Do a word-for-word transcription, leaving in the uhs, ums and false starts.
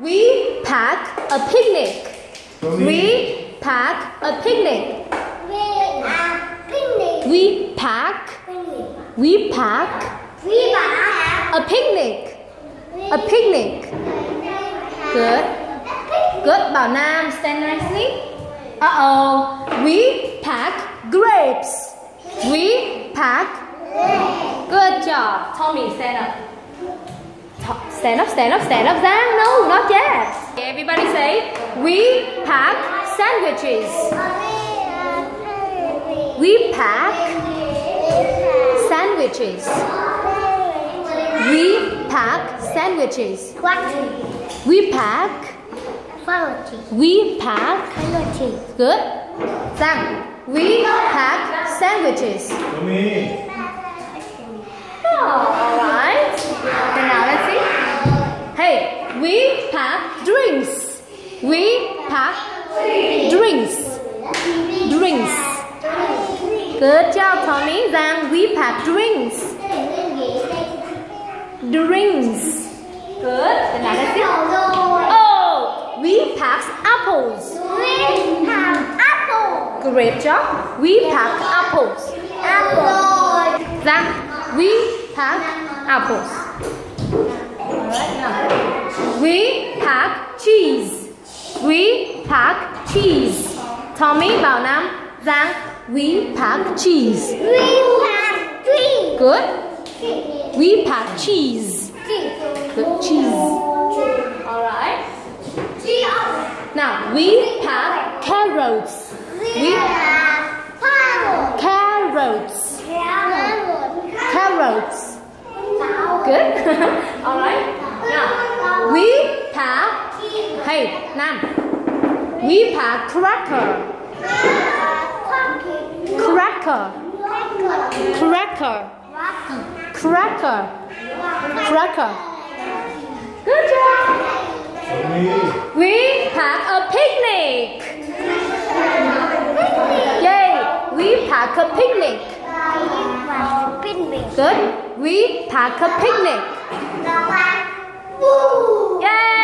We pack a picnic. We pack a picnic. We pack. We pack. A picnic. A picnic. Good. Good. Bảo Nam, stand nicely. Uh-oh. We pack grapes. We pack. Good job. Tommy, stand up. Stand up, stand up, stand up. Giang, no, not yet. Everybody say, we pack sandwiches. We pack sandwiches. We pack sandwiches. We pack. We pack. Good. Giang, we pack sandwiches. Oh, alright. Okay, now let's see. Hey, we pack drinks. We pack drinks. Drinks. Good job, Tommy. Giang, we pack drinks. Drinks. Good. And now let's see. Oh, we pack apples. We pack apples. Great job. We pack apples. Apples. Giang, we pack apples. Alright, now. We pack cheese. We pack cheese. Tommy, Bảo Nam, Giang, we pack cheese. We pack cheese. Good. We pack cheese. Good, cheese. Alright. Now, we pack carrots. We pack carrots. Carrots. Carrots. Good. Alright. Now, we pack. Hey, Nam. We pack cracker. Cracker. Cracker. Cracker. Cracker. Good job. We pack a picnic. Yay. We pack a picnic. Good. We pack a picnic. Yay.